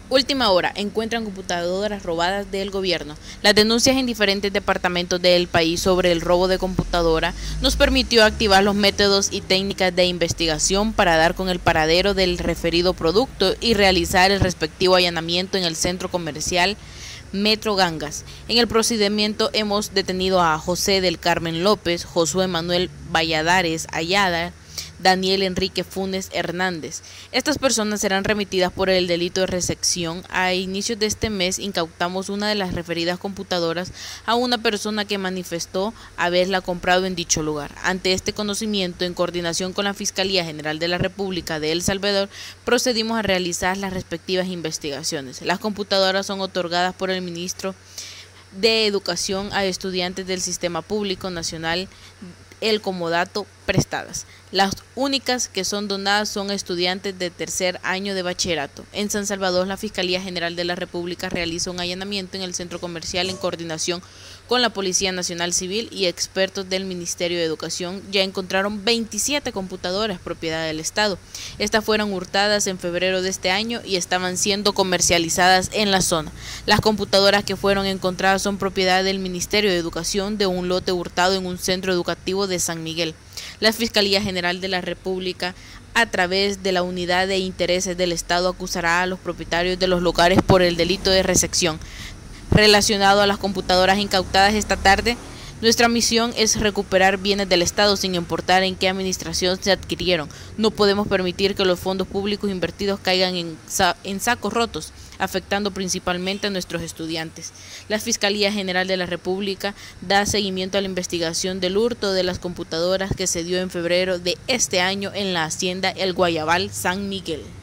Última hora, encuentran computadoras robadas del gobierno. Las denuncias en diferentes departamentos del país sobre el robo de computadora nos permitió activar los métodos y técnicas de investigación para dar con el paradero del referido producto y realizar el respectivo allanamiento en el centro comercial Metro Gangas. En el procedimiento hemos detenido a José del Carmen López, Josué Manuel Valladares Ayala, Daniel Enrique Funes Hernández. Estas personas serán remitidas por el delito de recepción. A inicios de este mes incautamos una de las referidas computadoras a una persona que manifestó haberla comprado en dicho lugar. Ante este conocimiento, en coordinación con la Fiscalía General de la República de El Salvador, procedimos a realizar las respectivas investigaciones. Las computadoras son otorgadas por el ministro de Educación a estudiantes del Sistema Público Nacional el comodato prestadas. Las únicas que son donadas son estudiantes de tercer año de bachillerato. En San Salvador, la Fiscalía General de la República realiza un allanamiento en el centro comercial en coordinación con la Policía Nacional Civil y expertos del Ministerio de Educación. Ya encontraron 27 computadoras propiedad del Estado. Estas fueron hurtadas en febrero de este año y estaban siendo comercializadas en la zona. Las computadoras que fueron encontradas son propiedad del Ministerio de Educación de un lote hurtado en un centro educativo de San Miguel. La Fiscalía General de la República, a través de la Unidad de Intereses del Estado, acusará a los propietarios de los lugares por el delito de recepción. Relacionado a las computadoras incautadas esta tarde, nuestra misión es recuperar bienes del Estado sin importar en qué administración se adquirieron. No podemos permitir que los fondos públicos invertidos caigan en sacos rotos, afectando principalmente a nuestros estudiantes. La Fiscalía General de la República da seguimiento a la investigación del hurto de las computadoras que se dio en febrero de este año en la hacienda El Guayabal, San Miguel.